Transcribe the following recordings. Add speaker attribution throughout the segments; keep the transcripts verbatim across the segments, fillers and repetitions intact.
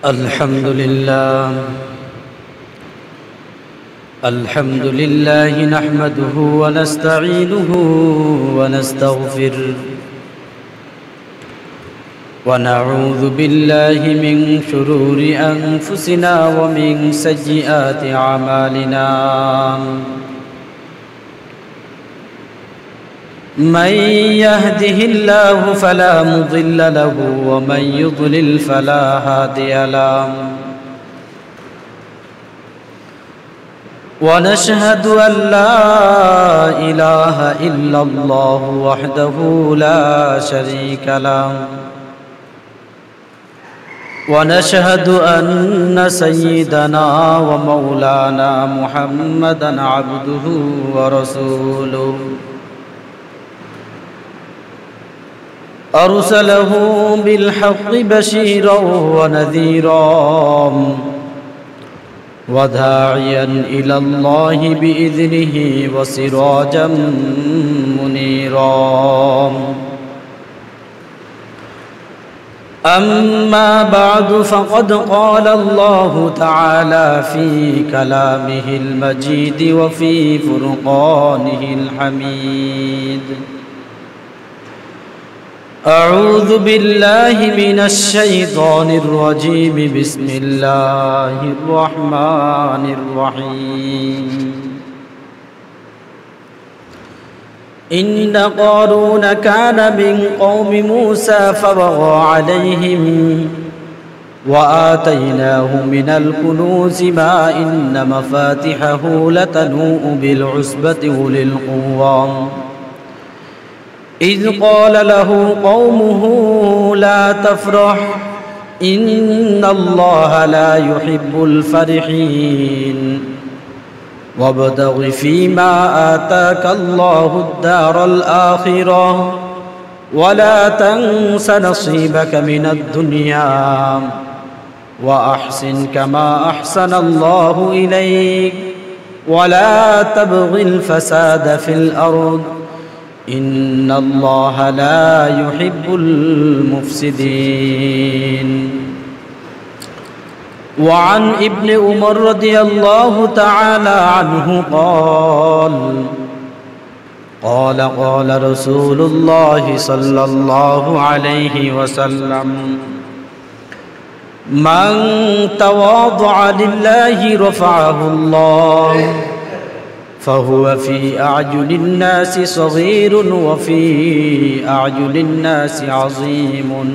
Speaker 1: अल्हम्दुलिल्लाह अल्हम्दुलिल्लाह नहमदुहु व नस्तईनुहु व नस्तगफिरुह व नऊज़ु बिल्लाहि मिन शुरूरि अनफुसिना व मिन सय्यिआति अमालिना मन यहदिहिल्लाहु फला मुदिल्ल लहु व मन युद्लिल फला हादिय लहु व नशहदु अन ला इलाहा इल्लल्लाहु वहदहु ला शरीका लहु व नशहदु अन्न सय्यिदना व मौलाना मुहम्मदन अब्दुहु व रसूलुहु अरसलहु बिलहक़्क़ि बशीरन व नज़ीरन व दाइयन इलल्लाहि बिइज़्निहि व सिराजन मुनीरा अम्मा बअद फ़क़द क़ाल अल्लाहु तआला फ़ी कलामिहिल मजीद व फ़ी फ़ुरक़ानिहिल हमीद अऊज़ु बिल्लाहि मिनश शैतानिर रजीम बिस्मिल्लाहिर रहमानिर रहीम इन्न क़ारून कान मिन क़ौमि मूसा फ़बग़ा अलैहिम व आतैनाहु मिनल कुनूज़ि मा इन्न मफ़ातिहहु लतनूअ बिल उस्बति उलिल क़ुव्वा इज़ क़ाल लहु क़ौमुहु ला तफ़रह इन्नल्लाह ला युहिब्बुल फ़रिहीन वब्तग़ि फ़ीमा आताकल्लाहु द्दारल आख़िरह वला तंस नसीबक मिनद दुनिया व अहसिन कमा अहसनल्लाहु इलैक वला तबग़िल फ़साद फ़िल अर्ज़ इन्नल्लाह ला युहिब्बुल मुफ़्सिदीन वअन इब्न उमर रज़ियल्लाहु तआला अन्हु क़ाल क़ाल क़ाल रसूलुल्लाहि सल्लल्लाहु अलैहि वसल्लम मन तवाज़अ लिल्लाहि रफ़अहुल्लाह फ़हुव फ़ी अअयुनिन्नास सग़ीरुन व फ़ी अअयुनिन्नास अज़ीमुन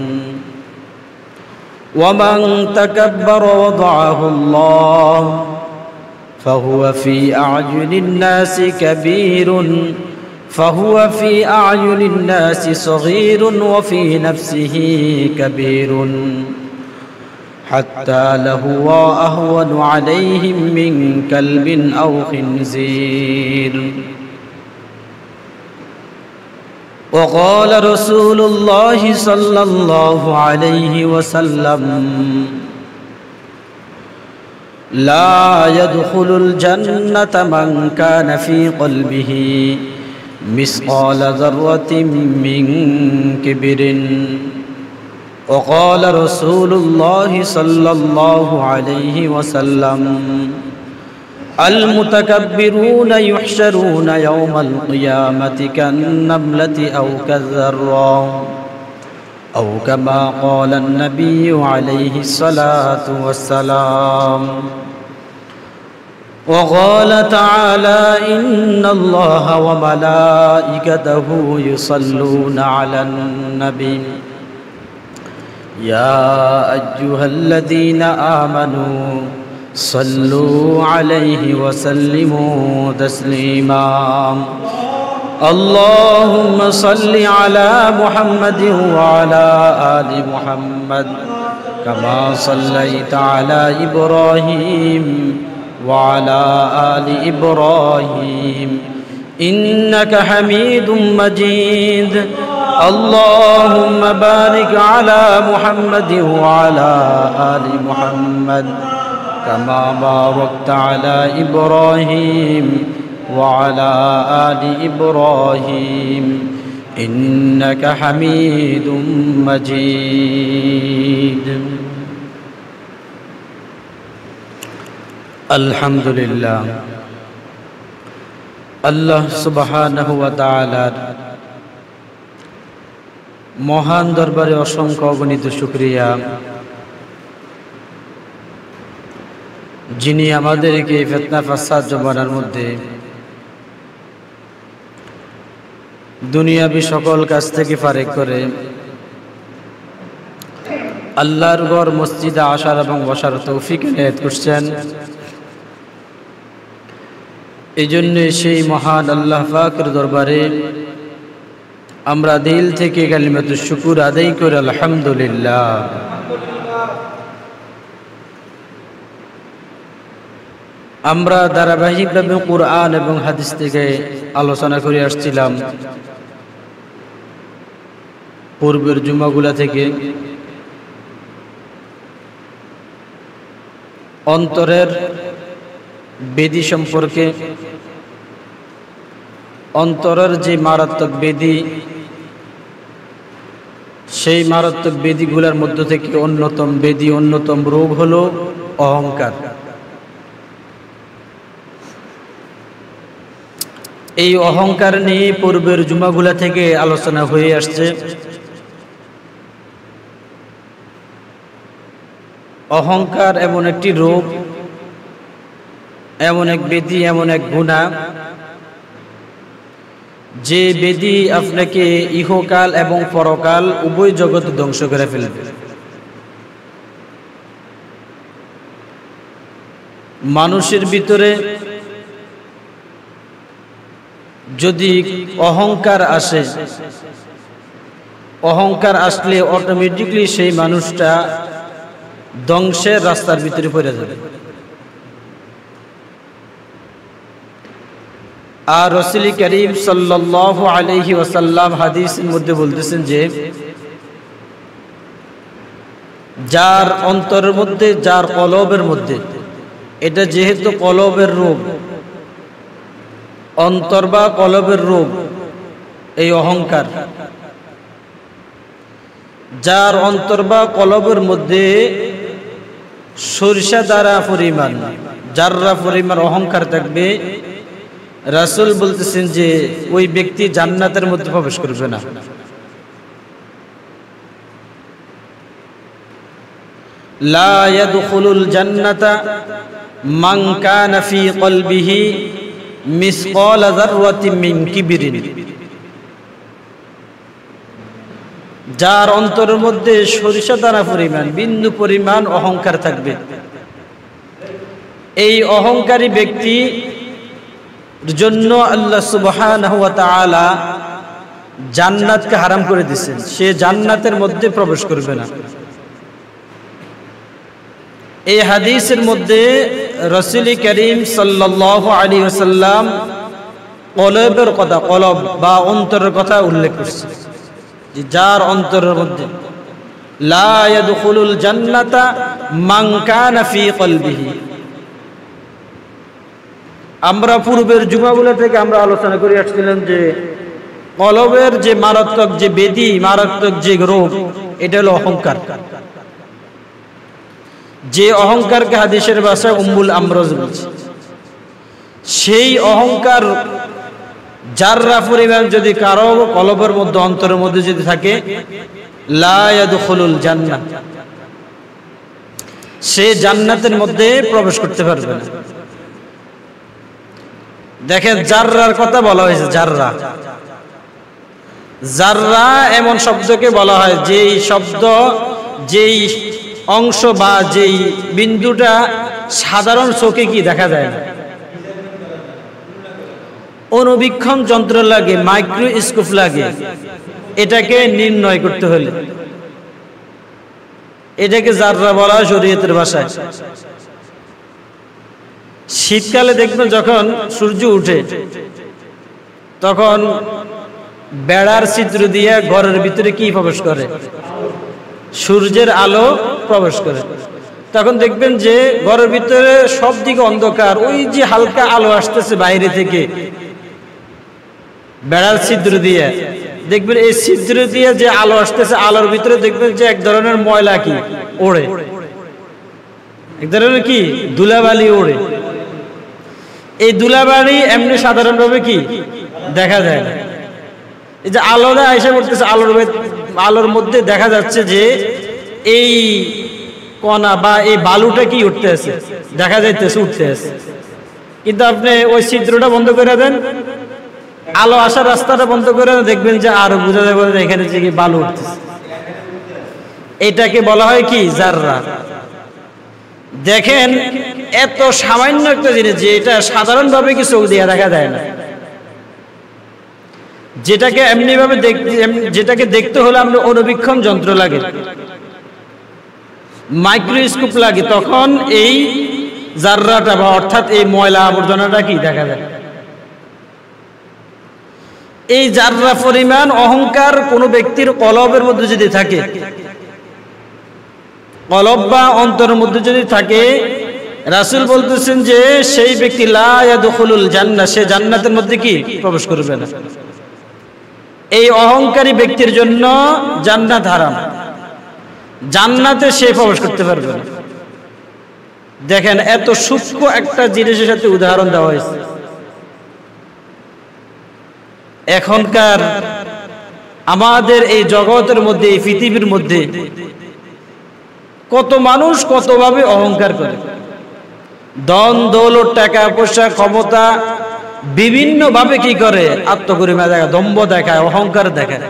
Speaker 1: व मन तकब्बर वज़अहुल्लाह फ़हुव फ़ी अअयुनिन्नास कबीरुन फ़हुव फ़ी अअयुनिन्नास सग़ीरुन व फ़ी नफ़्सिही कबीरुन हत्ता लहुव अहवनु अलैहिम मिन कल्बिन औ खिंज़ीर वक़ाल रसूलुल्लाहि सल्लल्लाहु अलैहि वसल्लम ला यदखुलुल जन्नत मन कान फ़ी क़ल्बिही मिस्क़ाल ज़र्रतिन मिन किब्रिन वक़ाल रसूलुल्लाहि सल्लल्लाहु अलैहि वसल्लम अल मुतकब्बिरून युहशरून यौमल क़ियामति कन्नमलति औ कज़्ज़र्रा औ कमा क़ाल अन्नबिय्यु अलैहि स्सलातु वस्सलाम वक़ाल तआला इन्नल्लाह व मलाइकतहु युसल्लूना अलन नबी या अय्युहल्लज़ीना आमनू सल्लू अलैहि व सल्लिमू तस्लीमा अल्लाहुम्मा सल्लि अला मुहम्मदिन व अला आलि मुहम्मद कमा सल्लैता अला इब्राहीम व अला आलि इब्राहीम इन्नका हमीदुम मजीद अल्लाहुम्मा बारिक अला मुहम्मदिन व अला आलि मुहम्मद कमा बारकता अला इब्राहीम व अला आलि इब्राहीम इन्नका हमीदुम मजीद। আলহামদুলিল্লাহ আল্লাহ সুবহানাহু ওয়া তাআলার মহান দরবারে অসংখ্য অগণিত শুকরিয়া, যিনি আমাদেরকে ফিতনা ফাসাদ জমানার মধ্যে দুনিয়াবি সকল কাজ থেকে ফারেক করে আল্লাহর ঘর মসজিদে আসার এবং বসার তৌফিক এনায়েত করছেন। এই জন্য সেই মহান আল্লাহ পাকের দরবারে আমরা দিল থেকে কালিমাতুশ শুকর আদায় করি আলহামদুলিল্লাহ। আমরা ধারাবাহিকভাবে কুরআন এবং হাদিস থেকে আলোচনা করে আসছিলাম পূর্বের জুমাগুলা থেকে। অন্তরের বেদি সম্পর্কে, অন্তরের যে মারাত্মক বেদি, সেই মারাত্মক বেদিগুলোর মধ্য থেকে অন্যতম বেদি, অন্যতম রোগ হলো অহংকার। এই অহংকার নিয়ে পূর্বের জুমাগুলা থেকে আলোচনা হয়ে আসছে। অহংকার এমন একটি রোগ, এমন এক বেদি, এমন এক গুনাহ, যে বেদি আপনাকে ইহকাল এবং পরকাল উভয় জগৎ ধ্বংস করে ফেলবে। মানুষের ভিতরে যদি অহংকার আসে, অহংকার আসলে অটোমেটিকলি সেই মানুষটা ধ্বংসের রাস্তার ভিতরে পড়ে যাবে। আর রাসূল করিম সাল্লাল্লাহু আলাইহি ওয়াসাল্লাম হাদিসের মধ্যে বলতেছেন যে যার অন্তরের মধ্যে, যার কলবের মধ্যে, এটা যেহেতু কলবের রোগ, অন্তর বা কলবের রোগ এই অহংকার, যার অন্তর বা কলবের মধ্যে সরিষা দ্বারা পরিমাণ, জাররা পরিমাণ অহংকার থাকবে, রাসূল বলতেছেন যে ওই ব্যক্তি জান্নাতের মধ্যে প্রবেশ করবে না। লা ইয়াদখুলুল জান্নাতা মান কানা ফি কলবিহি মিসকাল যাররাতিন মিন কিবরিন। যার অন্তরের মধ্যে সরিষা দানা পরিমাণ, বিন্দু পরিমাণ অহংকার থাকবে, এই অহংকারী ব্যক্তি জন্য আল্লাহ সুবহানাহু ওয়া তাআলা জান্নাতকে হারাম করে দিয়েছেন, সে জান্নাতের মধ্যে প্রবেশ করবে না। এই হাদিসের মধ্যে রাসূল করিম সাল্লাল্লাহু আলাইহি ওয়াসাল্লাম কলবের কথা, কলব বা অন্তরের কথা উল্লেখ করছে, যে যার অন্তরের মধ্যে লা ইয়াদখুলুল জান্নাতা মান কানা ফি কলবিহি। আমরা পূর্বের জুমাগুলো থেকে আমরা আলোচনা করে আসছিলাম যে কলবের যে মারাত্মক যে বেদি, মারাত্মক যে রোগ, এটা হলো অহংকার। যে অহংকারকে হাদিসের ভাষায় উম্মুল আমরাজ বলছে, সেই অহংকার জাররা পরিমাণ যদি কারো কলবের মধ্যে, অন্তরের মধ্যে যদি থাকে, লা ইয়াদখুলুল জান্নাহ, সে জান্নাতের মধ্যে প্রবেশ করতে পারবে না। দেখেন জাররার কথা বলা হয়েছে, জাররা, জাররা এমন শব্দকে বলা হয় যেই শব্দ, যেই অংশ বা যেই বিন্দুটা সাধারণ চোখে কি দেখা যায় না, অনুবীক্ষণ যন্ত্র লাগে, মাইক্রোস্কোপ লাগে, এটাকে নির্ণয় করতে হলে এটাকে জাররা বলা হয় শরীয়তের ভাষায়। শীতকালে দেখবেন যখন সূর্য উঠে, তখন বেড়ার ছিদ্র দিয়ে ঘরের ভিতরে কি প্রবেশ করে? সূর্যের আলো প্রবেশ করে। তখন দেখবেন যে ঘরের ভিতরে সব দিকে অন্ধকার, ওই যে হালকা আলো আসতেছে বাইরে থেকে বেড়ার ছিদ্র দিয়ে, দেখবেন এই ছিদ্র দিয়ে যে আলো আসতেছে, আলোর ভিতরে দেখবেন যে এক ধরনের ময়লা কি ওড়ে, এক ধরনের কি ধুলাবালি ওড়ে। এই ধুলাবালি এমনি সাধারণভাবে কি দেখা যায় না। এই যে আলোটা আয়সা করতেছে, আলোর আলোর মধ্যে দেখা যাচ্ছে যে এই কণা বা এই বালুটা কি উঠতে আছে, দেখা যাইতেছে উঠতে আছে। কিন্তু আপনি ওই ছিদ্রটা বন্ধ করে দেন, আলো আসার রাস্তাটা বন্ধ করে দেন, দেখবেন যে আরো বোঝা যাবে এখানে যে কি বালু উঠতেছে। এটাকে বলা হয় কি জাররা। দেখেন এত সামান্য একটা জিনিস যে এটা সাধারণভাবে কি চোখ দিয়ে দেখা যায় না, যেটাকে এমনি ভাবে দেখতে যেটাকে দেখতে হলে আমরা অনুবীক্ষণ যন্ত্র লাগে, মাইক্রোস্কোপ লাগে, তখন এই জাররাটা বা অর্থাৎ এই ময়লা আবর্জনাটা কি দেখা যায়। এই জাররা পরিমাণ অহংকার কোন ব্যক্তির কলবের মধ্যে যদি থাকে, কলব বা অন্তরের মধ্যে যদি থাকে, রাসূল বলতেছেন যে সেই ব্যক্তি লা ইয়াদখুলুল জান্নাহ, সে জান্নাতের মধ্যে কি প্রবেশ করবে না। এই অহংকারী ব্যক্তির জন্য জান্নাত হারাম, জান্নাতে সে প্রবেশ করতে পারবে না। দেখেন এত সূক্ষ্ম একটা জিনিসের সাথে উদাহরণ দেওয়া হয়েছে। এখনকার আমাদের এই জগতের মধ্যে, এই পৃথিবীর মধ্যে কত মানুষ কতভাবে অহংকার করে, ধন দৌলত টাকা পয়সা ক্ষমতা বিভিন্ন ভাবে কি করে আত্মগরিমা দেখায়, দম্ভ দেখায়, অহংকার দেখায়।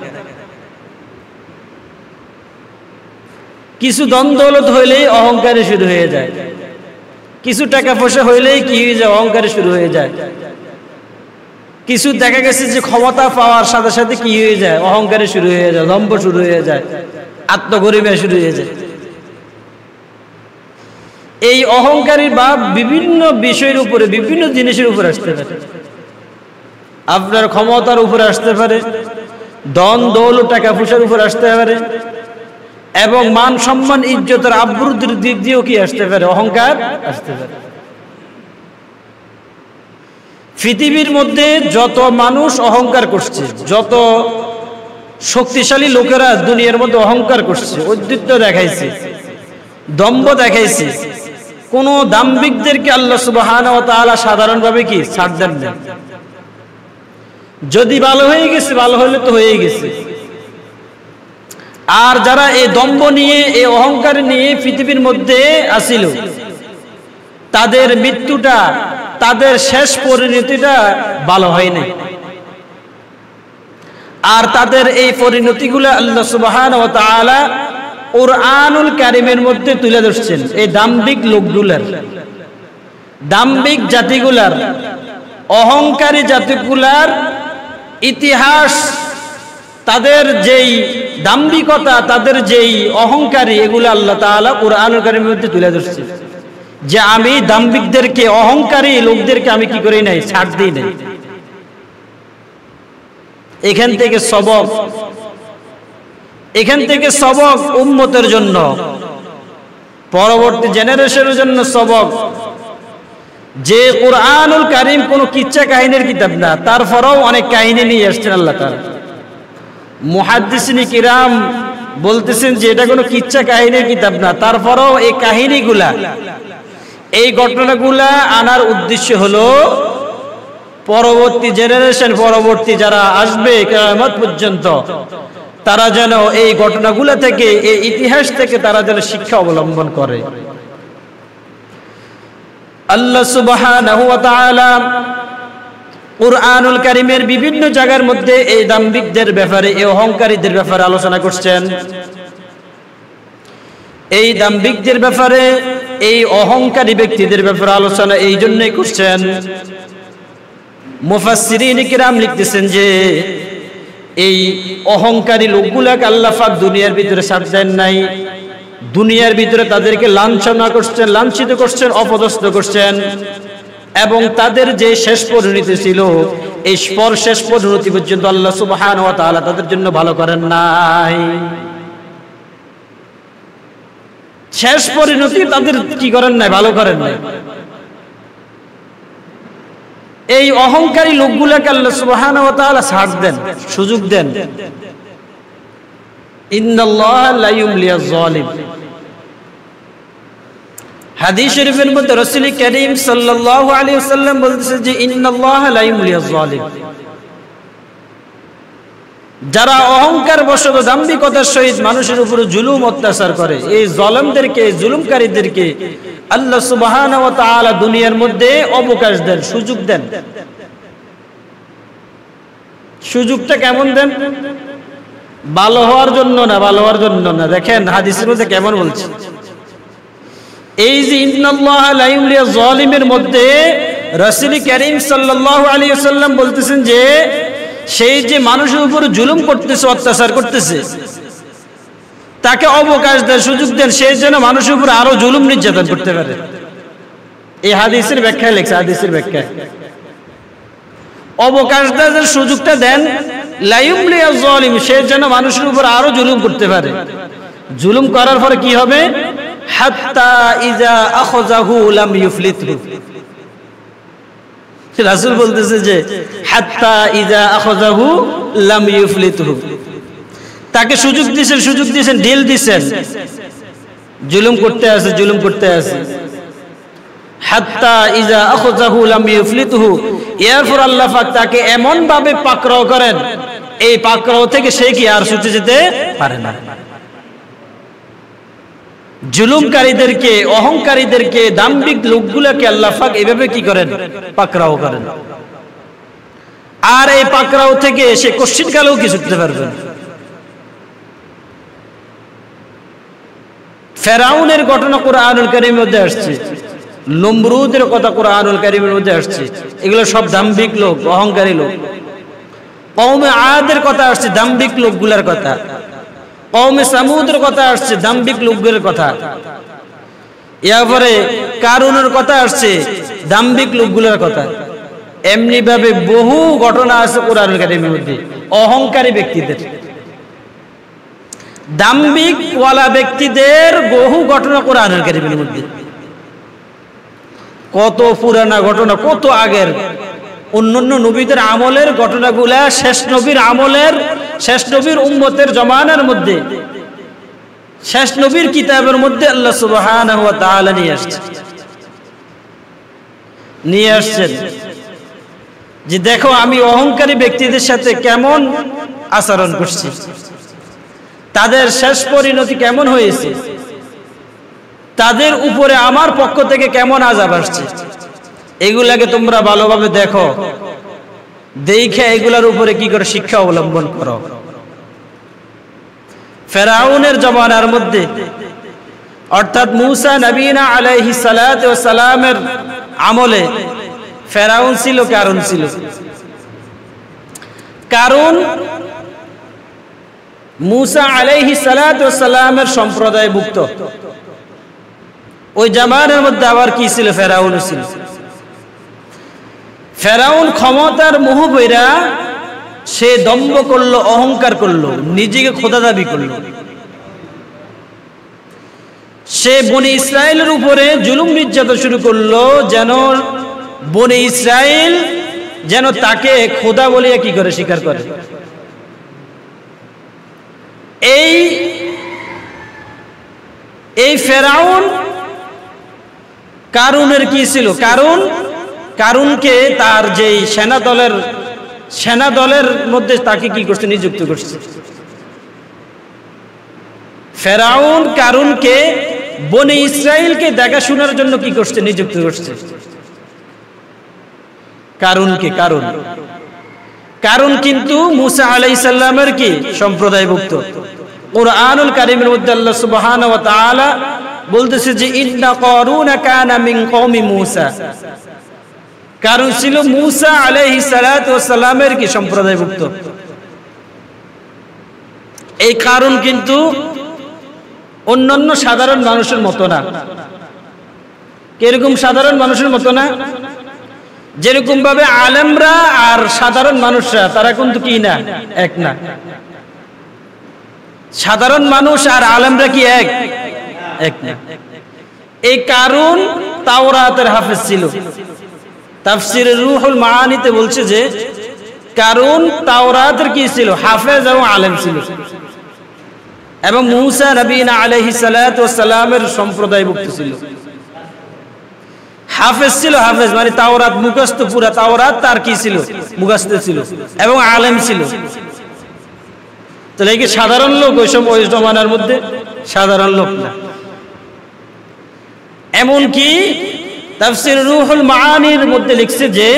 Speaker 1: কিছু ধন দৌলত হইলেই অহংকারে শুরু হয়ে যায়, কিছু টাকা পয়সা হইলেই কি হয়ে যায় অহংকারে শুরু হয়ে যায়। কিছু দেখা গেছে যে ক্ষমতা পাওয়ার সাথে সাথে কি হয়ে যায় অহংকারে শুরু হয়ে যায়, দম্ভ শুরু হয়ে যায়, আত্মগরিমা শুরু হয়ে যায়। এই অহংকারী ভাব বিভিন্ন বিষয়ের উপরে, বিভিন্ন জিনিসের উপরে আসতে পারে। আপনার ক্ষমতার উপরে আসতে পারে, ধন দৌলত টাকা পয়সার উপরে আসতে পারে, এবং মান সম্মান ইজ্জতের আব্রুতির দিক দিয়েও কি আসতে পারে, অহংকার আসতে পারে। পৃথিবীর মধ্যে যত মানুষ অহংকার করছে, যত শক্তিশালী লোকেরা দুনিয়ার মধ্যে অহংকার করছে, ঔদ্ধত্য দেখাইছে, দম্ভ দেখাইছে, কোন দাম্ভিকদেরকে আল্লাহ সুবহানাহু ওয়া তাআলা সাধারণভাবে কি ছাড় দেন না। যদি ভালো হয়ে গেছে, ভালো হলে তো হয়ে গেছে। আর যারা এই দম্ভ নিয়ে, এই অহংকার নিয়ে পৃথিবীর মধ্যে আসিল, তাদের মৃত্যুটা, তাদের শেষ পরিণতিটা ভালো হয়নি। আর তাদের এই পরিণতিগুলো আল্লাহ সুবহানাহু ওয়া তাআলা কুরআনুল কারীমের মধ্যে তুলে ধরছেন। এই দাম্ভিক লোকগুলার, দাম্ভিক জাতিগুলার, অহংকারী জাতিগুলার ইতিহাস, তাদের যেই দাম্ভিকতা, তাদের যেই অহংকারী, এগুলো আল্লাহ তাআলা কুরআনুল কারীমের মধ্যে তুলে ধরছেন যে আমি দাম্ভিকদেরকে, অহংকারী লোকদেরকে আমি কি করি নাই, ছাড় দিই নাই। এখান থেকে সবক, এখান থেকে সবক উম্মতের জন্য, পরবর্তী জেনারেশনের জন্য সবক, যে কুরআনুল কারীম কোনো কিচ্ছা কাহিনীর কিতাব না, তারপরেও অনেক কাহিনী নিয়ে আসছেন আল্লাহ তাআলা। মুহাদ্দিসিন কিরাম বলতেছেন যে এটা কোনো কিচ্ছা কাহিনীর কিতাব না, তারপরেও এই কাহিনীগুলা, এই ঘটনাগুলা আনার উদ্দেশ্য হলো পরবর্তী জেনারেশন, পরবর্তী যারা আসবে কিয়ামত পর্যন্ত, তারা যেন এই ঘটনাগুলো থেকে, এই ইতিহাস থেকে তারা যেন শিক্ষা অবলম্বন করে। আল্লাহ সুবহানাহু ওয়া তাআলা কুরআনুল কারীমের বিভিন্ন জায়গার মধ্যে এই দাম্ভিকদের ব্যাপারে, এই অহংকারীদের ব্যাপারে আলোচনা করছেন। এই দাম্ভিকদের ব্যাপারে, এই অহংকারী ব্যক্তিদের ব্যাপারে আলোচনা এই জন্যই করছেন। মুফাসসিরিন কিরাম লিখতেছেন যে এই অহংকারী লোকগুলাকে আল্লাহ পাক দুনিয়ার ভিতরে ছাড় দেন নাই, দুনিয়ার ভিতরে তাদেরকে লাঞ্ছনা করছেন, লাঞ্ছিত করছেন, অপদস্থ করছেন, এবং তাদের যে শেষ পরিণতি ছিল, এই শেষ পরিণতি পর্যন্ত আল্লাহ সুবহানাহু ওয়া তাআলা তাদের জন্য ভালো করেন নাই। শেষ পরিণতি তাদের কি করেন নাই, ভালো করেন নাই। এই অহংকারী লোকগুলোকে আল্লাহ সুবহানাহু ওয়া তাআলা ছাড় দেন, সুযোগ দেন। ইন্নাল্লাহা লা ইউমলিয়াজ জালিম। হাদিস শরীফের মধ্যে রাসূল করিম সাল্লাল্লাহু আলাইহি ওয়াসাল্লাম বলতেছেন যে ইন্নাল্লাহা লা ইউমলিয়াজ জালিম, যারা অহংকার বশত দাম্ভিকতার সহিত মানুষের উপর জুলুম অত্যাচার করে, এই জালেমদেরকে, জুলুমকারীদেরকে আল্লাহ সুবহানাহু ওয়া তাআলা দুনিয়ার মধ্যে অবকাশ দেন, সুযোগ দেন। সুযোগটা কেমন দেন? ভালো হওয়ার জন্য না, ভালো হওয়ার জন্য না। দেখেন হাদিসের মধ্যে কেমন বলছে, এই যে ইন্নাল্লাহা লা ইউমলিয়াজ জালিমের মধ্যে রাসূল করিম সাল্লাল্লাহু আলাইহি ওয়াসাল্লাম বলতেছেন যে সেই যে মানুষের উপর জুলুম করতেছে, অত্যাচার করতেছে, তাকে অবকাশ দেন, সুযোগ দেন, সে যেন মানুষের উপর আরো জুলুম নির্যাতন করতে পারে। এই হাদিসের ব্যাখ্যায় লেখছে, হাদিসের ব্যাখ্যায় অবকাশ দেন, সুযোগটা দেন, লা ইউমলিয়াজ জালিম, সে যেন মানুষের উপর আরো জুলুম করতে পারে। জুলুম করার পরে কি হবে? হাত্তা ইজা আখাযাহু লাম ইউফলিতহু। রাসূল বলতেছে যে হাত্তা ইজা আখাযাহু লাম ইউফলিতহু, তাকে সুযোগ দিয়েছেন, সুযোগ দিয়েছেন, ডিল দিয়েছেন, জুলুম করতে আছে, জুলুম করতে আছে। হাত্তা ইজা আখাযাহু লাম ইউফলিতহু, এরপর আল্লাহ পাক তাকে এমন ভাবে পাকড়াও করেন, এই পাকড়াও থেকে সে কি আর ছুটে যেতে পারে না। জুলুমকারীদেরকে, অহংকারীদেরকে, দাম্ভিক লোকগুলোকে আল্লাহ পাক এভাবে কি করেন? পাকড়াও করেন। আর এই পাকড়াও থেকে সে কশিন কালেও কি ছুটতে পারবে না। ফেরাউনের ঘটনা কুরআনুল কারীমের মধ্যে আসছে, নমরুদের কথা কুরআনুল কারীমের মধ্যে আসছে, এগুলো সব দাম্ভিক লোক, অহংকারী লোক। কওমে আদের কথা আসছে, দাম্ভিক লোকগুলোর কথা। কওমে সামুদের কথা আসছে, দাম্ভিক লোকগুলোর কথা। এরপরে কারুনের কথা আসছে, দাম্ভিক লোকগুলোর কথা। এমনি ভাবে বহু ঘটনা আছে কুরআনুল কারীমের মধ্যে অহংকারী ব্যক্তিদের, দাম্ভিক ওয়ালা ব্যক্তিদের বহু ঘটনা কুরআনুল কারীমের মধ্যে। কত পুরানা ঘটনা, কত আগের অন্যান্য নবীদের আমলের ঘটনাগুলা শেষ নবীর আমলের, শেষ নবীর উম্মতের জমানার মধ্যে, শেষ নবীর কিতাবের মধ্যে আল্লাহ সুবহানাহু ওয়া তাআলা নিয়ে আসছেন, নিয়ে আসছেন যে দেখো আমি অহংকারী ব্যক্তিদের সাথে কেমন আচরণ করছি, তাদের শেষ পরিণতি কেমন হয়েছে, তাদের উপরে আমার পক্ষ থেকে কেমন আযাব আসছে। এগুলাকে তোমরা ভালোভাবে দেখো, দেখে এগুলার উপরে কি করে শিক্ষা অবলম্বন করো। ফেরাউনের জমানার মধ্যে, অর্থাৎ মূসা নবীনা আলাইহিস সালাতু ওয়াস সালামের আমলে ফেরাউন ছিল, কারুন ছিল। কারুন মূসা আলাইহিস সালাতু ওয়াস সালামের সম্প্রদায়ভুক্ত। ওই জামানার মধ্যে আবার কি ছিল? ফেরাউন ছিল। ফেরাউন ক্ষমতার মোহ বইরা সে দম্ভ করলো, অহংকার করলো, নিজেকে খোদা দাবি করলো। সে বনি ইসরায়েলের উপরে জুলুম নির্যাতন শুরু করলো, যেন বনি ইসরায়েল যেন তাকে খোদা বলিয়া কি করে স্বীকার করে। এই এই ফেরাউন কারুনের কি ছিল? কারুন কারুনকে তার যেই সেনা দলের সেনা দলের মধ্যে তাকে কি করছে? নিযুক্ত করছে। ফেরাউন কারুনকে বনি ইসরায়েলকে দেখাশোনার জন্য কি করছে? নিযুক্ত করছে। কারুনকে কারুন কারুন কিন্তু মূসা আলাইহিস সালামের কি সম্প্রদায়ভুক্ত। কুরআনুল কারীমের মধ্যে আল্লাহ সুবহানাহু ওয়া তাআলা বলতেছে যে ইন্না কারুন কানা মিন কওমি মূসা, কারণ ছিল মূসা আলাইহিস সালাতু ওয়াস সালামের কি সম্প্রদায়ভুক্ত। এই কারণ কিন্তু অন্যান্য সাধারণ মানুষের মতো না। কিরকম সাধারণ মানুষের মতো না? যেরকম ভাবে আলেমরা আর সাধারণ মানুষরা তারা কিন্তু কি না, এক না। সাধারণ মানুষ আর আলেমরা কি এক? এক না। এই কারণ তাওরাতের হাফেজ ছিল। তাফসীরে রুহুল মাআনিতে বলছে যে কারণ তাওরাতের কি ছিল? হাফেজ এবং আলেম ছিল। এবং মূসা নবীনা আলাইহিস সালাতু ওয়াস সালামের সম্প্রদায়ভুক্ত ছিল। হাফেজ ছিল, হাফেজ মানে তাওরাত মুখস্থ, পুরা তাওরাত তার কি ছিল, মুখস্থ ছিল এবং আলেম ছিল। তাহলে কি সাধারণ লোক ওই সময় ওই জমানার মধ্যে? সাধারণ লোক না। এমনকি তাফসীর রুহুল মাআনির মধ্যে লিখছে যে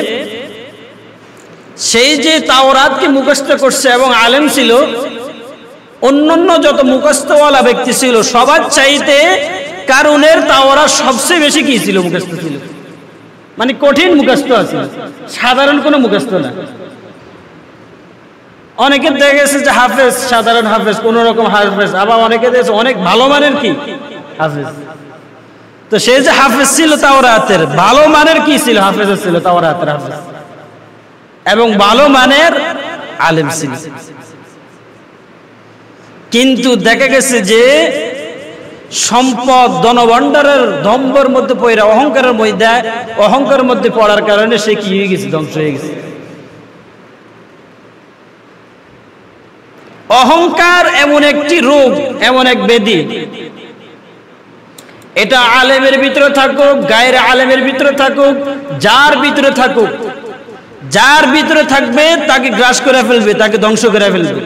Speaker 1: সেই যে তাওরাতকে মুখস্থ করছে এবং আলেম ছিল, অন্যান্য যত মুখস্থওয়ালা ব্যক্তি ছিল সবার চাইতে কারুনের তাওরাত সবচেয়ে বেশি কি ছিল, মুখস্থ ছিল। মানে কঠিন মুখস্থ আছে, সাধারণ কোনো মুখস্থ না। অনেকে দেখা গেছে যে হাফেজ, সাধারণ হাফেজ, কোন রকম হাফেজ, আবার অনেকে দেখেছে অনেক ভালো মানের কি হাফেজ। তো সে যে হাফেজ ছিল তাওরাতের, ভালো মানের কি ছিল, হাফেজ ছিল তাওরাতের হাফেজ, এবং ভালো মানের আলেম ছিল। কিন্তু দেখা গেছে যে সম্পদ ধনভাণ্ডারের দম্ভের মধ্যে পড়ে, অহংকারের মধ্যে অহংকারের মধ্যে পড়ার কারণে সে কি হয়ে গেছে, ধ্বংস হয়ে গেছে। অহংকার এমন একটি রোগ, এমন এক ব্যাধি, এটা আলেমের ভিতরে থাকুক, গায়ের আলেমের ভিতরে থাকুক, যার ভিতরে থাকুক, যার ভিতরে থাকবে তাকে গ্রাস করে ফেলবে, তাকে ধ্বংস করে ফেলবে।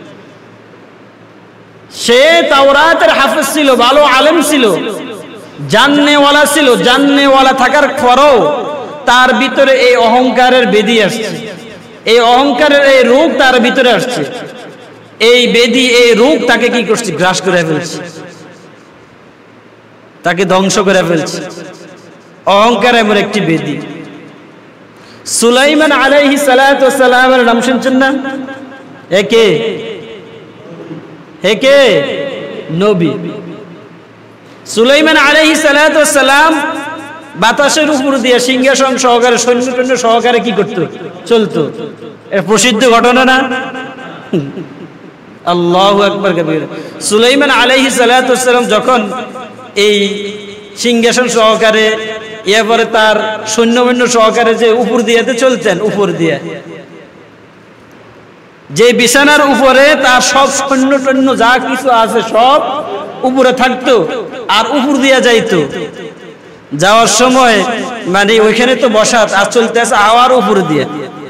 Speaker 1: সে তাওরাতের হাফেজ ছিল, ভালো আলেম ছিল, জাননেওয়ালা ছিল, জাননেওয়ালা থাকার পরও তার ভিতরে এই অহংকারের ব্যাধি আসছে, এই অহংকারের এই রোগ তার ভিতরে আসছে। এই ব্যাধি, এই রোগ তাকে কি করছে, গ্রাস করে ফেলছে, তাকে ধ্বংস করে ফেলছে। অহংকার এমন একটি ব্যাধি। সুলাইমান আলাইহিস সালাতু ওয়াস সালামের নাম শুনছেন না? একে একে নবী সুলাইমান আলাইহিস সালাতু ওয়াস সালাম বাতাসের উপর দিয়ে সিংহাসন সহকারে, সৈন্য টৈন্য সহকারে কি করত, চলতো। এটা প্রসিদ্ধ ঘটনা না? আল্লাহু আকবার কবীর। সুলাইমান আলাইহিস সালাতু ওয়াস সালাম যখন এই সিংহাসন সহকারে, এরপরে তার সৈন্যবৈন্য সহকারে যে উপর দিয়েতে চলতেন, উপর দিয়ে যে বিছানার উপরে তার সব সৈন্য টৈন্য যা কিছু আছে সব উপরে থাকতো, আর উপর দিয়ে যাইতো। যাওয়ার সময় মানে ওইখানে তো বসা, আর চলতে আছে হাওয়ার উপর দিয়ে,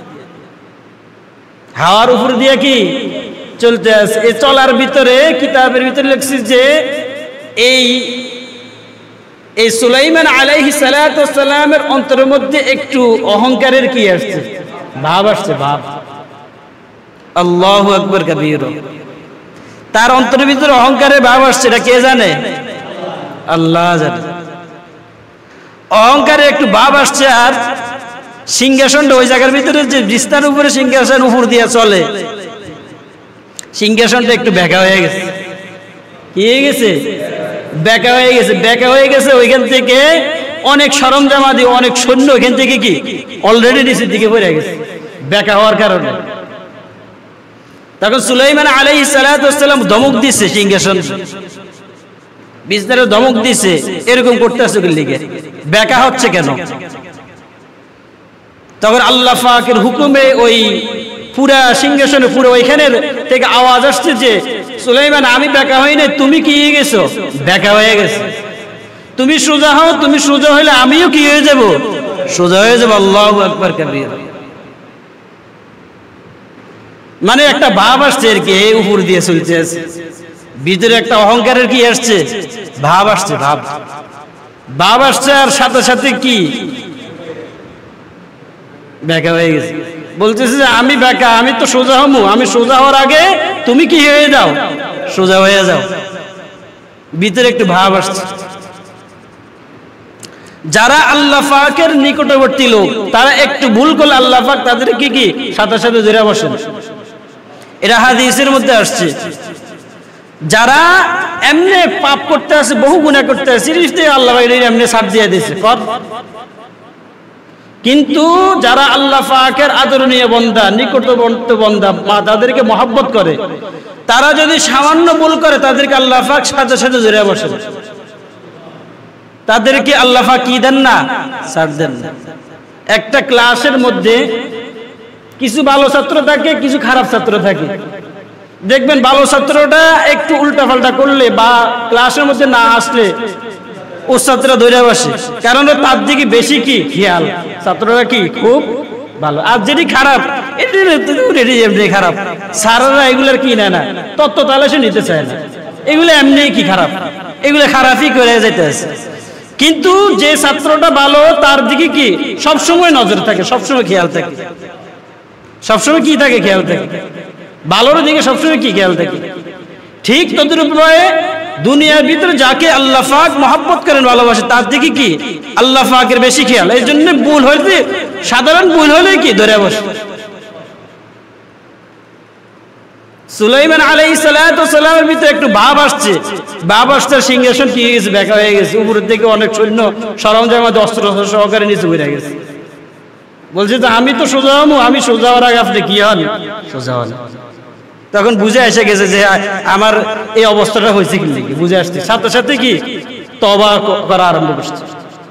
Speaker 1: হাওয়ার উপর দিয়ে কি চলতে আছে। এই চলার ভিতরে কিতাবের ভিতরে লিখছি যে এই এই সুলাইমান আলাইহিস সালাতু ওয়াস সালামের অন্তরের মধ্যে একটু অহংকারের কি আসছে, ভাব আসছে, ভাব। আল্লাহু আকবার কবীর। তার অন্তরের ভিতরে অহংকারের ভাব আসছে, এটা কে জানে? আল্লাহ জানে। অহংকারের একটু ভাব আসছে, আর সিংহাসনটা ওই জায়গার ভিতরে যে বিস্তার উপরে সিংহাসন উপর দিয়ে চলে, সিংহাসনটা একটু বেঁকা হয়ে গেছে। কি হয়ে গেছে? বেঁকা হয়ে গেছে। বেঁকা হয়ে গেছে ওইখান থেকে অনেক সরঞ্জামাদি, অনেক সৈন্য ওইখান থেকে কি অলরেডি নিচের দিকে পড়ে গেছে, বেঁকা হওয়ার কারণে। তখন সুলাইমান আলাইহিস সালাতু ওয়াস সালাম ধমক দিছে, সিংহাসন বিস্তারে ধমক দিছে, এরকম করতেছে কি লিগে, বেঁকা হচ্ছে কেন? তখন আল্লাহ পাকের হুকুমে ওই পুরা সিংহাসনে, পুরো ওইখানের থেকে আওয়াজ আসছে যে সুলাইমান, আমি বেঁকা হই নাই, তুমি কি হয়ে গেছো, বেঁকা হয়ে গেছে। তুমি সোজা হও, তুমি সোজা হইলে আমিও কি হয়ে যাব, সোজা হয়ে যাব। আল্লাহু আকবার কবীর। মানে একটা ভাব আসছে আর কি, উপর দিয়ে চলতে আছে, ভিতরে একটা অহংকারের কি আসছে, ভাব আসছে, ভাব ভাব আসছে, আর সাথে সাথে কি বেঁকা হয়ে গেছে। বলতেছে যে আমি বেঁকা, আমি তো সোজা হমু, আমি সোজা হওয়ার আগে তুমি কি হয়ে যাও, সোজা হয়ে যাও। ভিতরে একটু ভাব আসছে। যারা আল্লাহ পাকের নিকটবর্তী লোক, তারা একটু ভুল করলে আল্লাহ পাক তাদের কি কি সাথে সাথে ধরে বসেন। এটা হাদিসের মধ্যে আসছে। যারা এমনি পাপ করতে আছে, বহু গুনাহ করতে আছে, সিরিজতে আল্লাহ এমনি ছাড় দিয়ে দিয়েছে কর। কিন্তু যারা আল্লাহ পাকের আদরণীয় বান্দা, নিকটবর্তী বান্দা, তাদেরকে মহব্বত করে, তারা যদি সামান্য ভুল করে তাদেরকে আল্লাহ পাক সাথে সাথে ধরে বসেন। তাদেরকে আল্লাহ পাক কি দেন না, ছাড় দেন না। একটা ক্লাসের মধ্যে কিছু ভালো ছাত্র থাকে, কিছু খারাপ ছাত্র থাকে। দেখবেন ভালো ছাত্রটা একটু উল্টা পাল্টা করলে বা ক্লাসের মধ্যে না আসলে উস্তাদরা ধরে বসে, কারণ তার দিকে বেশি কি খেয়াল, ছাত্ররা কি খুব ভালো। আর যেটি খারাপ এটি খারাপ, স্যাররা এগুলোর কি না না তত্ত্ব তালাশে নিতে চায় না, এগুলো এমনি কি খারাপ, এগুলো খারাপই করে যেতে আছে। কিন্তু যে ছাত্রটা ভালো তার দিকে কি সবসময় নজর থাকে, সবসময় খেয়াল থাকে, সবসময় কি থাকে খেয়াল থাকে, ভালোর দিকে সবসময় কি খেয়াল থাকে। ঠিক তদ্রূপভাবে দুনিয়ার ভিতরে যাকে আল্লাহ পাক মহব্বত করেন, ভালোবাসে, তার দিকে কি আল্লাহ পাকের বেশি খেয়াল। এই জন্য ভুল হইতে সাধারণ ভুল হলে কি ধরে বসে। সুলাইমান আলাইহিস সালাতু ওয়াস সালামের ভিতরে একটু ভাব আসছে, ভাব আসতে সিংহাসন কি হয়েছে, বেঁকা হয়ে গেছে, উপরের দিকে অনেক সৈন্য সরঞ্জাম অস্ত্র সহকারে নিচে উড়ে গেছে। বলছে যে আমি তো সোজা হবো, আমি সোজা হওয়ার আগে আপনি কি হন, সোজা হন। তখন বুঝে এসে গেছে যে আমার এই অবস্থাটা হয়েছে কি নাকি, বুঝে আসছে, সাথে সাথে কি তওবা করা আরম্ভ করছে।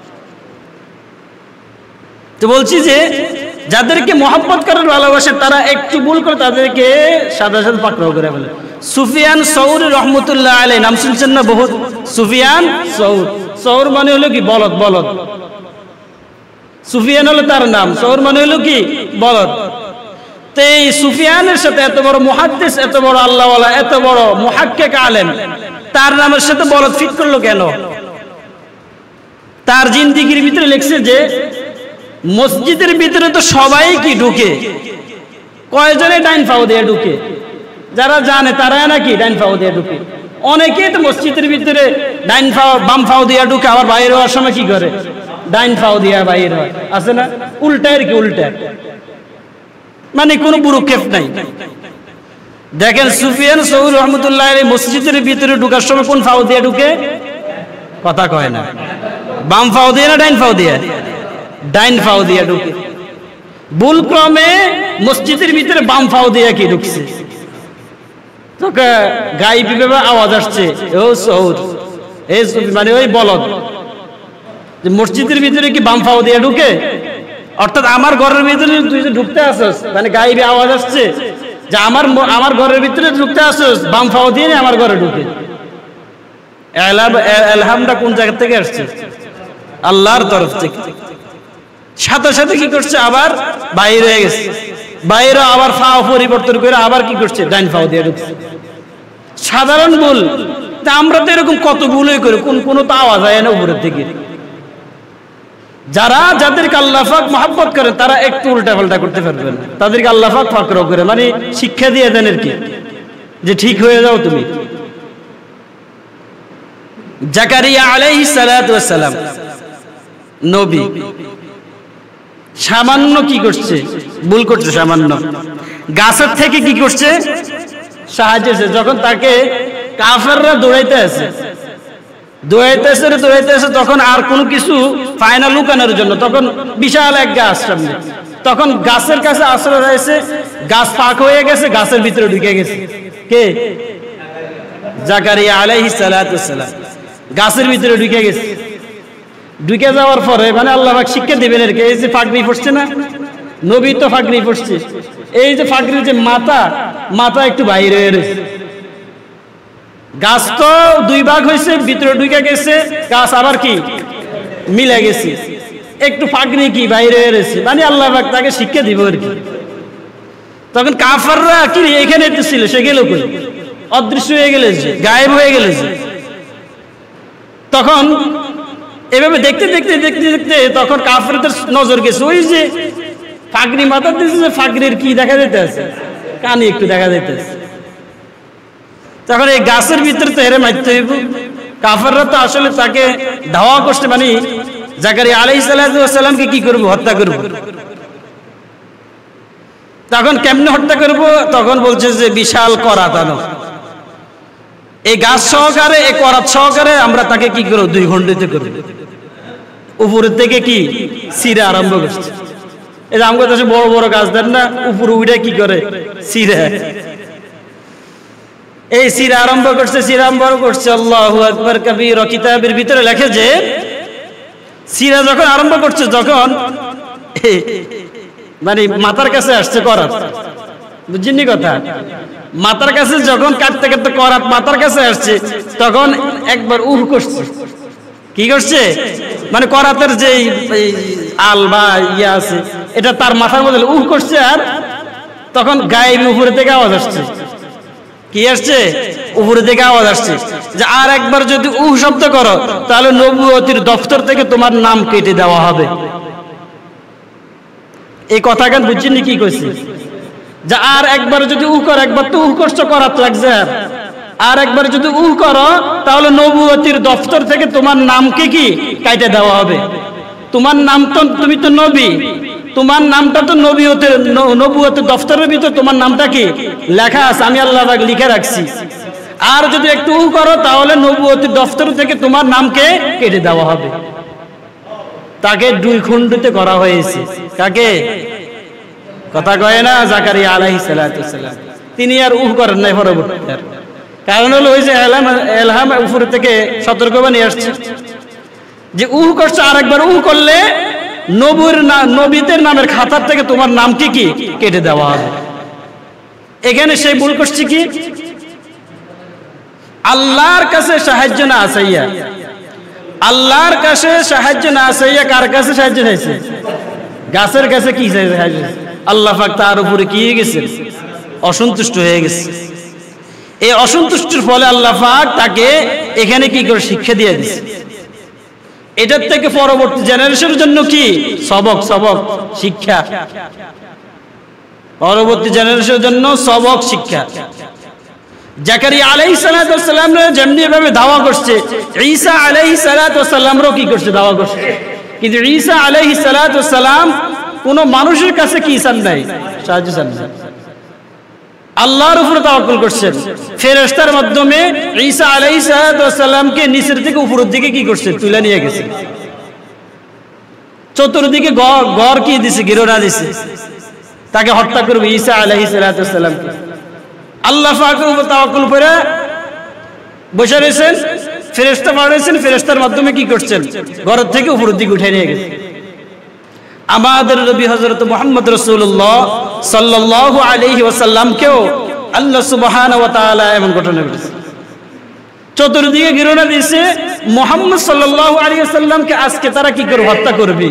Speaker 1: তো বলছি যে যাদেরকে মহব্বত করেন, ভালোবাসে, তারা একটু ভুল করে তাদেরকে সাদা সাদা পাকড়াও করে ফেলে। সুফিয়ান সৌর রহমতুল্লাহ আলাইহি, নাম শুনছেন না বহুত? সুফিয়ান সৌর, সৌর মানে হলো কি বলদ, বলদ। সুফিয়ান হলো তার নাম, সৌর মানে হলো কি বলদ। তো এই সুফিয়ানের সাথে এত বড় মুহাদ্দিস, এত বড় আল্লাহওয়ালা, এত বড় মুহাক্কিক আলেম, তার নামের সাথে বলদ ফিট করলো কেন? তার জিন্দেগির ভিতরে লিখছে যে মসজিদের ভিতরে তো সবাই কি ঢুকে, কয়জনে ডাইন ফাও দিয়ে ঢুকে, যারা জানে তারা নাকি ডাইন ফাও দিয়ে ঢুকে। অনেকেই তো মসজিদের ভিতরে ডাইন ফাও বাম ফাও দিয়ে ঢুকে, আবার বাইরে হওয়ার সময় কি করে ডাইন ফাও দিয়ে বাইরে হয়, আছে না? উল্টায় কি উল্টা, মানে কোনো বুরুক্ষেপ নাই। দেখেন সুফিয়ান সৌরি রহমতুল্লাহ আলাইহি মসজিদের ভিতরে ঢুকার সময় কোন ফাও দিয়ে ঢুকে? কথা কয় না, বাম ফাও দিয়ে না ডাইন ফাও দিয়ে? ডাইন ফাও দিয়ে ঢুকে। ভুল ক্রমে মসজিদের ভিতরে বাম ফাও দিয়ে কি ঢুকছে, তোকে গায়েবী ভাবে আওয়াজ আসছে, ও সৌর, এই মানে ওই বলদ, যে মসজিদের ভিতরে কি বাম ফাও দিয়ে ঢুকে? অর্থাৎ আমার ঘরের ভিতরে তুই যে ঢুকতে আসছ, মানে গায়েবী আওয়াজ আসছে যে আমার আমার ঘরের ভিতরে ঢুকতে আসছ, বাম ফাও দিয়ে আমার ঘরে ঢুকে। এলহামটা কোন জায়গা থেকে আসছে? আল্লাহর তরফ থেকে। সাথে সাথে কি করছে, আবার বাইরে হয়ে গেছে, বাইরে আবার ফাও পরিবর্তন করে আবার কি করছে, ডাইন ফাও দিয়ে ঢুকছে। সাধারণ ভুল। তা আমরা তো এরকম কত ভুলই করি, কোন কোনো তো আওয়াজ হয় না উপরের থেকে। যারা যাদেরকে আল্লাহ পাক মহব্বত করেন তারা একটু উল্টা পাল্টা করতে পারবে না, তাদেরকে আল্লাহ পাক ফাকর করে, মানে শিক্ষা দিয়ে দেন আর কি, যে ঠিক হয়ে যাও তুমি। জাকারিয়া আলাইহিস সালাতু ওয়াস সালাম নবী, সামান্য কি করছে, ভুল করছে সামান্য, গাছের থেকে কি করছে, সাহায্য। যখন তাকে কাফেররা দৌড়াইতে আছে, দৌড়াইতেছে দৌড়াইতেছে তখন আর কোনো কিছু পায় না লুকানোর জন্য, তখন বিশাল এক গাছ সামনে, তখন গাছের কাছে আশ্রয় রয়েছে, গাছ পাক হয়ে গেছে, গাছের ভিতরে ঢুকে গেছে কে? জাকারিয়া আলাইহিস সালাতু ওয়াস সালাম গাছের ভিতরে ঢুকে গেছে। ঢুকে যাওয়ার পরে মানে আল্লাহ পাক শিক্ষা দিবেন আর কি, এই যে ফাগড়ি পড়ছে না, নবী তো ফাগড়ি পড়ছে, এই যে ফাগড়ির যে মাথা, মাথা একটু বাইরে রয়েছে, গাছ তো দুই ভাগ হয়েছে, ভিতরে ঢুকে গেছে, গাছ আবার কি মিলে গেছে, একটু ফাগড়ি কি বাইরে রয়েছে, মানে আল্লাহ পাক তাকে শিক্ষা দিব আর কি। তখন কাফাররা কি এখানে একটু ছিল, সে গেল কই, অদৃশ্য হয়ে গেলে, গায়েব হয়ে গেলে। তখন এভাবে দেখতে দেখতে দেখতে দেখতে তখন কাফেরদের নজর গেছে ওই যে ফাগড়ি মাথা দিয়েছে, যে ফাগড়ির কি দেখা যেতে আছে, কানে একটু দেখা যেতে আছে। তখন এই গাছের ভিতরে তো হেরে মারতে হইব, কাফেররা তো আসলে তাকে ধাওয়া করছে, মানে জাকারিয়া আলাইহিস সালাতু ওয়াস সালামকে কি করব, হত্যা করব। তখন কেমনে হত্যা করব? তখন বলছে যে বিশাল করাত আনো, এই গাছ সহকারে, এই করাত সহকারে আমরা তাকে কি করব, দুই খণ্ডিত করব। উপরের থেকে কি সিরা আরম্ভ করছে, এই যে আমাদের দেশে বড় বড় গাছ দেন না, উপরে উঠে কি করে সিরা, এই সিরা আরম্ভ করছে, সিরা আরম্ভ করছে। আল্লাহু আকবার কবীর। কিতাবের ভিতরে লেখে যে সিরা যখন আরম্ভ করছে, যখন মানে মাথার কাছে আসছে করাত, বুঝছেন কথা, মাথার কাছে যখন কাটতে কাটতে করাত মাথার কাছে আসছে, তখন একবার উহ করছে, কি করছে মানে করাতের যে আল বা ইয়া আছে এটা তার মাথার মধ্যে উহ করছে, আর তখন গায়েবী উপরে থেকে আওয়াজ আসছে। কি আসছে? উপরে থেকে আওয়াজ আসছে যে আর একবার যদি উহ শব্দ করো তাহলে নবুয়তির দফতর থেকে তোমার নাম কেটে দেওয়া হবে। এই কথা কেন বুঝছেন কি কইছি? যে আর একবার যদি উহ করো, একবার তো উহ করছো করাত লাগছে, আর একবার যদি উহ করো তাহলে নবুয়তির দফতর থেকে তোমার নামকে কি কাটে দেওয়া হবে। তোমার নাম তো, তুমি তো নবী, তোমার নামটা তো নবুয়তের নবুয়তের দফতরের ভিতর তোমার নামটা কি লেখা আছে, আমি আল্লাহ পাক লিখে রাখছি। আর যদি একটু উহ করো তাহলে নবুয়তের দফতর থেকে তোমার নামকে কেটে দেওয়া হবে। তাকে দুই খণ্ডিত করা হয়েছে। কাকে? কথা কয় না জাকারিয়া আলাইহিস সালাতু সালাম, তিনি আর উহ করেন নাই পরবর্তীতে। কারণ হলো ওই যে এলহাম এলহাম উপর থেকে সতর্কবাণী আসছে যে উহ করছে, আরেকবার উহ করলে নবুর নবীদের নামের খাতার থেকে তোমার নামকে কি কেটে দেওয়া হবে। এখানে সেই ভুল করছে কি, আল্লাহর কাছে সাহায্য না চাইয়া, আল্লাহর কাছে সাহায্য না চাইয়া কার কাছে সাহায্য চাইছে? গাছের কাছে কি সাহায্য? আল্লাহ পাক তার উপরে কি হয়ে গেছে? অসন্তুষ্ট হয়ে গেছে। এই অসন্তুষ্টির ফলে আল্লাহ পাক তাকে এখানে কি করে শিক্ষা দিয়ে দিয়েছে। এটার থেকে পরবর্তী জেনারেশনের জন্য কি সবক, সবক শিক্ষা, পরবর্তী জেনারেশনের জন্য সবক শিক্ষা। জাকারিয়া আলাইহিস সালাতু ওয়াস সালাম যেমনি ভাবে দাওয়া করছে, ঈসা আলাইহিস সালাতু ওয়াস সালামও কি করছে? দাওয়া করছে। কিন্তু ঈসা আলাইহিস সালাতু ওয়াস সালাম কোন মানুষের কাছে কি চান নাই? সাহায্য চান নাই, আল্লাহর উপরে তাওয়াক্কুল করছেন। ফেরেশতার মাধ্যমে ঈসা আলাইহিস সালাতু ওয়াস সালামকে নিচের থেকে উপরের দিকে কি করছে? তুলে নিয়ে গেছে। চতুর্দিকে ঘর কি দিছে? ঘিরোনা দিছে, তাকে হত্যা করবে ঈসা আলাইহিস সালাতু ওয়াস সালামকে। আল্লাহ পাকের উপর তাওয়াক্কুল করে বসে রয়েছেন, ফেরেশতা পাঠিয়েছেন, ফেরেশতার মাধ্যমে কি করছেন? ঘরের থেকে উপরের দিকে উঠে নিয়ে গেছে। আমাদের নবী হযরত মুহাম্মদ রাসূলুল্লাহ সাল্লাল্লাহু আলাইহি ওয়াসাল্লামকেও আল্লাহ সুবহানাহু ওয়া তাআলা এমন ঘটনা ঘটেছে, চতুর্দিকে ঘিরোনা দিয়েছে। মুহাম্মদ সাল্লাল্লাহু আলাইহি ওয়াসাল্লামকে আজকে তারা কি করে হত্যা করবে?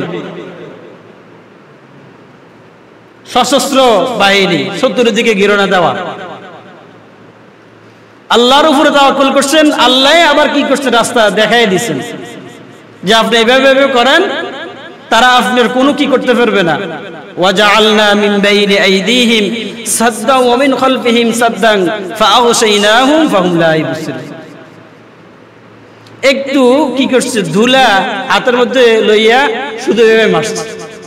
Speaker 1: সশস্ত্র বাহিনী, চতুর্দিকে ঘিরোনা দেওয়া। আল্লাহর উপরে তাওয়াক্কুল করছেন, আল্লাহ আবার কি করছেন? রাস্তা দেখাই দিয়েছেন যে আপনি এইভাবে করেন, তারা আপনার কোনো কি করতে পারবে না। ওয়াজআলনা মিন বাইনি আইদিহিম সাদ্দান ওয়া মিন খালফিহিম সাদ্দান ফাআগশাইনাহুম ফাহুম লা ইবসিরুন। একটু কি করছে? ধুলা হাতের মধ্যে লইয়া শুধু এভাবে মারছে,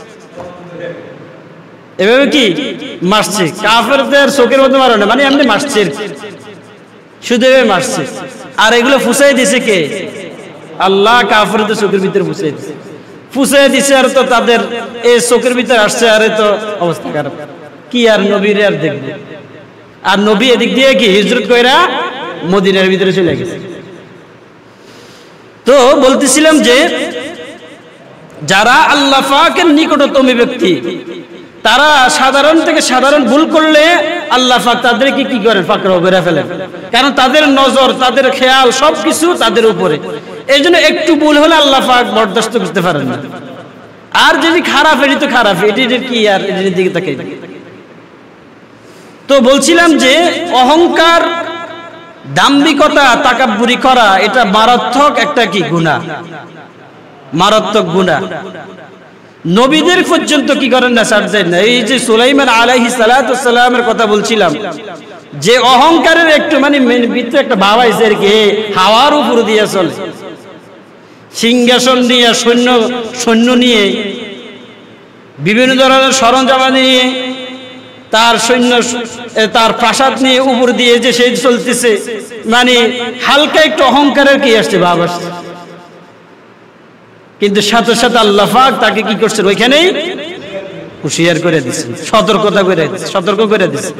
Speaker 1: এভাবে কি মারছে। কাফেরদের চোখের মধ্যে মারে না, মানে এমনি মারছে, শুধু এভাবে মারছে। আর এগুলো ফুসাই দিছে কে? আল্লাহ কাফেরদের চোখের ভিতরে ফুসাই দিছে, ফুসাই দিছে। আর তো তাদের এই চোখের ভিতরে আসছে, আর তো অবস্থা খারাপ। কি আর নবীর আর দেখবে? আর নবী এদিক দিয়ে কি হিজরত কইরা মদিনার ভিতরে চলে গেছে। তো বলতেছিলাম যে যারা আল্লাহ পাকের নিকটতম ব্যক্তি, তারা সাধারণ থেকে সাধারণ ভুল করলে আল্লাহ পাক তাদেরকে কি করেন? পাকড়াও করে ফেলেন। কারণ তাদের নজর, তাদের খেয়াল সবকিছু তাদের উপরে। এই জন্য একটু ভুল হলে আল্লাহ পাক বরদাস্ত করতে পারেন না। আর যদি খারাপ, এটি তো খারাপ, এটি কি আর এটির দিকে তাকাই। তো বলছিলাম যে অহংকার, দাম্ভিকতা, তাকাব্বুরি করা এটা মারাত্মক একটা কি গুনাহ, মারাত্মক গুনাহ। নবীদের পর্যন্ত কি করেন না? ছাড় দেন না। এই যে সুলাইমান আলাইহিস সালাতু ওয়াস সালামের কথা বলছিলাম, যে অহংকারের একটু মানে ভিতরে একটা ভাব আছে আর কি, হাওয়ার উপর দিয়ে চলে, সিংহাসন নিয়ে, সৈন্য সৈন্য নিয়ে, বিভিন্ন ধরনের সরঞ্জাম নিয়ে, তার সৈন্য, তার প্রাসাদ নিয়ে উপর দিয়ে যে সে চলতেছে, মানে হালকা একটু অহংকারের কি আসছে, ভাব আসছে। কিন্তু সাথে সাথে আল্লাহ পাক তাকে কি করছেন? ওইখানেই হুঁশিয়ার করে দিচ্ছেন, সতর্কতা করে দিচ্ছেন, সতর্ক করে দিচ্ছেন।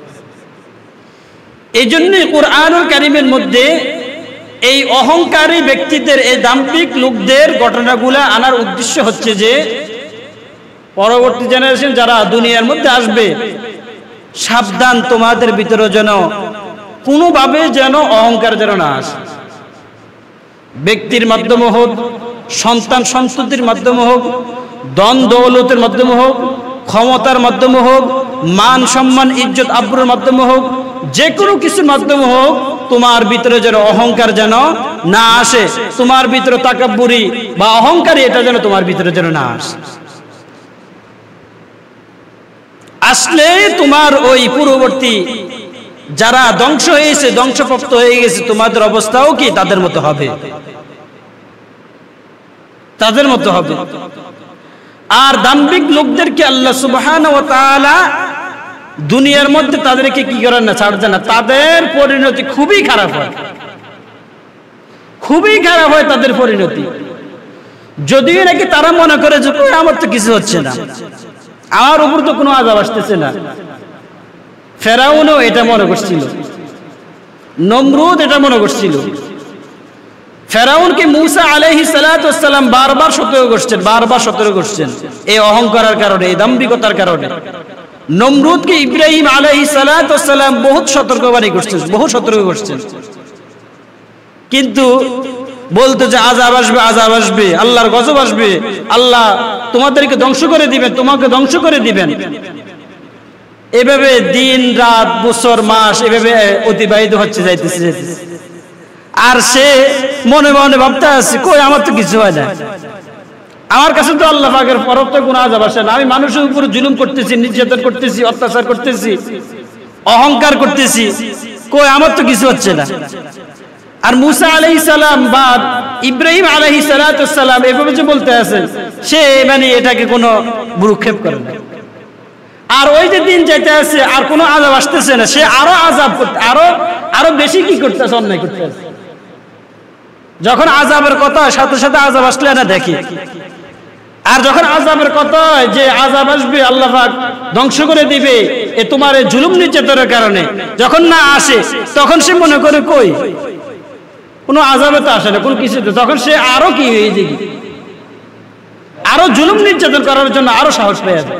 Speaker 1: এই জন্যই কুরআনুল কারীমের মধ্যে এই অহংকারী ব্যক্তিদের, এই দাম্ভিক লোকদের ঘটনাগুলো আনার উদ্দেশ্য হচ্ছে যে পরবর্তী জেনারেশন যারা দুনিয়ার মধ্যে আসবে, সাবধান, তোমাদের ভিতরে যেন কোনোভাবে যেন অহংকার যেন না আসে। ব্যক্তির মাধ্যমে হোক, সন্তান সন্ততির মাধ্যমে হোক, ধন দৌলতের মাধ্যমে হোক, ক্ষমতার মাধ্যমে হোক, মান সম্মান ইজ্জত আব্রুর মাধ্যমে হোক, যে কোনো কিছুর মাধ্যমে হোক, তোমার ভিতরে যেন অহংকার যেন না আসে, তোমার ভিতরে তাকাব্বুরি বা অহংকারী এটা যেন তোমার ভিতরে যেন না আসে। আসলে তোমার ওই পূর্ববর্তী যারা ধ্বংস হয়েছে, ধ্বংসপ্রাপ্ত হয়ে গেছে, তোমাদের অবস্থাও কি তাদের মতো হবে, তাদের মতো হবে। আর দাম্ভিক লোকদেরকে আল্লাহ সুবহানাহু ওয়া তাআলা দুনিয়ার মধ্যে তাদেরকে কি করেন না, ছাড়ছেন না। তাদের পরিণতি খুবই খারাপ হয়, খুবই খারাপ হয় তাদের পরিণতি। যদিও নাকি তারা মনে করে যে আমার তো কিছু হচ্ছে না, আমার উপর তো কোনো আযাব আসতেছে না। ফেরাউনও এটা মনে করছিল, নমরুদ এটা মনে করছিল। ফেরাউনকে মুসা আলাইহিস সালাতু ওয়াস সালাম বারবার সতর্ক করছেন, বারবার সতর্ক করছেন এই অহংকারের কারণে, এই দাম্ভিকতার কারণে। নমরুদকে ইব্রাহিম আলাইহিস সালাতু ওয়াস সালাম বহুত সতর্কবাণী করছেন, বহু সতর্ক করছেন, কিন্তু বলতো যে আযাব আসবে, আযাব আসবে, আল্লাহর গজব আসবে, আল্লাহ তোমাদেরকে ধ্বংস করে দিবেন, তোমাকে ধ্বংস করে দিবেন। এভাবে দিন রাত বছর মাস এভাবে অতিবাহিত হচ্ছে, যাইতেছে যাইতেছে। আর সে মনে মনে ভাবতে আছে কই আমার তো কিছু হয় না, আমার কাছে তো আল্লাহ পাকের তরফ থেকে কোনো আযাব আসে না, আমি মানুষের উপর জুলুম করতেছি, নির্যাতন করতেছি, অত্যাচার করতেছি, অহংকার করতেছি, কই আমার তো কিছু হচ্ছে না। আর মুসা আলাইহিস সালাম বা ইব্রাহিম আলাইহিস সালাতু ওয়াস সালাম এভাবে যে বলতে আছেন, সে মানে এটাকে কোনো ভ্রুক্ষেপ করে না। আর ওই যে দিন যাইতে আছে আর কোনো আযাব আসতেছে না, সে আরো আযাব করতে, আরো আরো বেশি কি করতেছে, অন্যায় করতেছে। যখন আযাবের কথা সাথে সাথে আযাব আসলে না দেখি, আর যখন আযাবের কথা যে আযাব আসবে, আল্লাহ পাক ধ্বংস করে দিবে এ তোমার এই জুলুম নির্যাতনের কারণে, যখন না আসে তখন সে মনে করে কই কোনো আযাবে তো আসে না, কোনো কিছুতে, তখন সে আরো কি হয়ে যায়, আরো জুলুম নির্যাতন করার জন্য আরো সাহস পেয়ে যায়।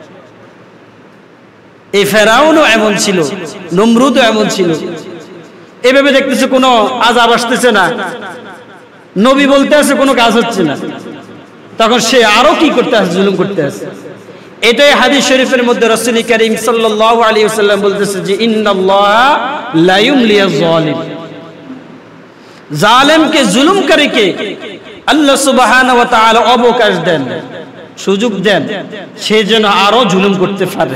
Speaker 1: এই ফেরাউনও এমন ছিল, নমরুদও এমন ছিল। এভাবে দেখতেছে কোনো আযাব আসতেছে না, নবী বলতে আছে কোনো কাজ হচ্ছে না, তখন সে আরো কি করতে আছে, জুলুম করতে আছে। এটাই হাদিস শরীফের মধ্যে রাসূল করিম সাল্লাল্লাহু আলাইহি ওয়াসাল্লাম বলতেছে যে ইন্নাল্লাহা লা ইউমলিয়াজ যালিম, জালেমকে, জুলুমকারীকে আল্লাহ সুবহানাহু ওয়া তাআলা অবকাশ দেন, সুযোগ দেন, সে যেন আরো জুলুম করতে পারে,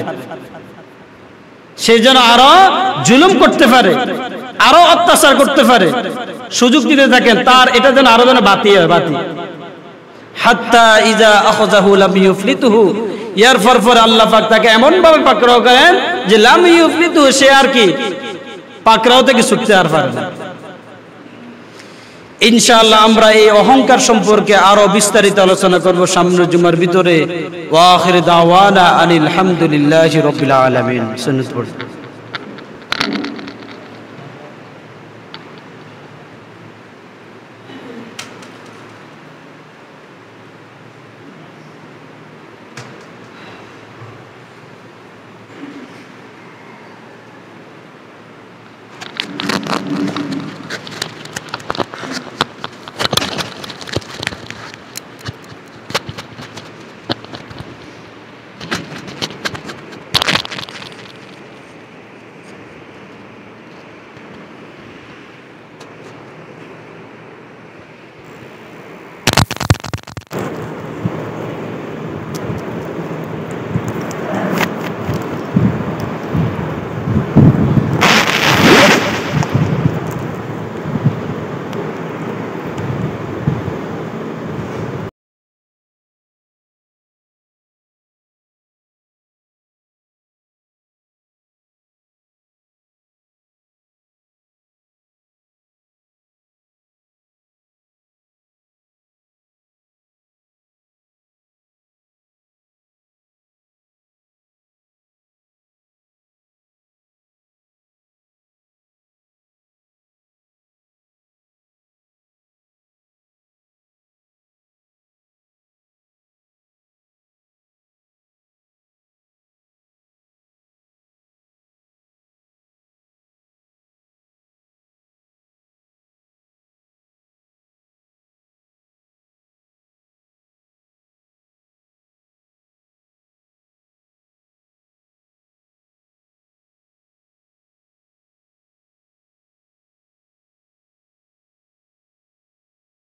Speaker 1: সে যেন আরো জুলুম করতে পারে, আরো অত্যাচার করতে পারে, সুযোগ দিতে থাকেন, তার এটা যেন আরো যেন বাতি হয়, বাতি। হাত্তা ইজা আখাযাহু লাম ইউফলিতুহু, ইয়ার পর আল্লাহ পাক তাকে এমন ভাবে পাকড়াও করেন যে লাম ইউফলিতুহু, সে আর কি পাকড়াও থেকে ছুটতে আর পারে না। ইনশাআল্লাহ আমরা এই অহংকার সম্পর্কে আরো বিস্তারিত আলোচনা করব সামনের জুমার ভিতরে। ওয়া আখির দাওয়ানা আনিল হামদুলিল্লাহি রাব্বিল আলামিন। সুন্নাত পড়ো।